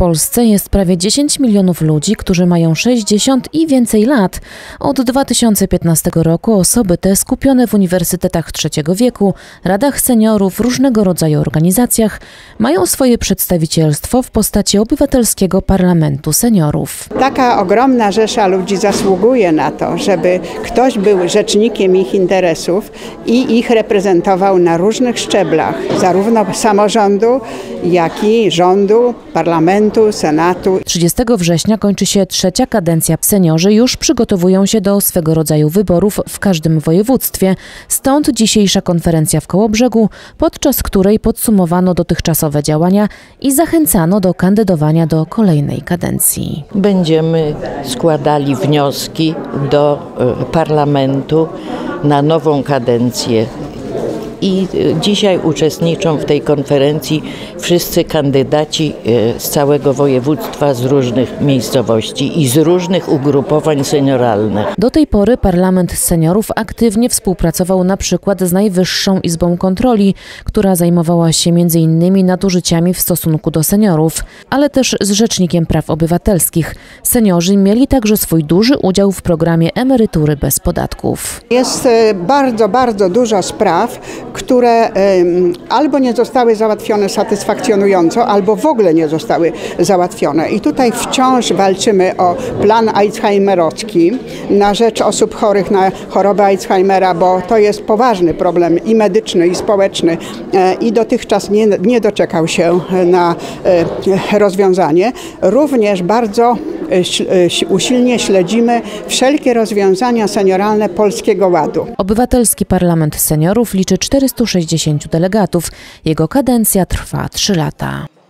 Polsce jest prawie 10 milionów ludzi, którzy mają 60 i więcej lat. Od 2015 roku osoby te skupione w uniwersytetach trzeciego wieku, radach seniorów, różnego rodzaju organizacjach mają swoje przedstawicielstwo w postaci obywatelskiego parlamentu seniorów. Taka ogromna rzesza ludzi zasługuje na to, żeby ktoś był rzecznikiem ich interesów i ich reprezentował na różnych szczeblach, zarówno samorządu, jak i rządu, parlamentu, senatu. 30 września kończy się trzecia kadencja. Seniorzy już przygotowują się do swego rodzaju wyborów w każdym województwie. Stąd dzisiejsza konferencja w Kołobrzegu, podczas której podsumowano dotychczasowe działania i zachęcano do kandydowania do kolejnej kadencji. Będziemy składali wnioski do parlamentu na nową kadencję. I dzisiaj uczestniczą w tej konferencji wszyscy kandydaci z całego województwa, z różnych miejscowości i z różnych ugrupowań senioralnych. Do tej pory Parlament Seniorów aktywnie współpracował na przykład z Najwyższą Izbą Kontroli, która zajmowała się m.in. nadużyciami w stosunku do seniorów, ale też z Rzecznikiem Praw Obywatelskich. Seniorzy mieli także swój duży udział w programie emerytury bez podatków. Jest bardzo dużo spraw, które albo nie zostały załatwione satysfakcjonująco, albo w ogóle nie zostały załatwione. I tutaj wciąż walczymy o plan alzheimerowski na rzecz osób chorych na chorobę Alzheimera, bo to jest poważny problem i medyczny, i społeczny i dotychczas nie doczekał się na rozwiązanie. Również bardzo usilnie śledzimy wszelkie rozwiązania senioralne Polskiego Ładu. Obywatelski Parlament Seniorów liczy 460 delegatów. Jego kadencja trwa 3 lata.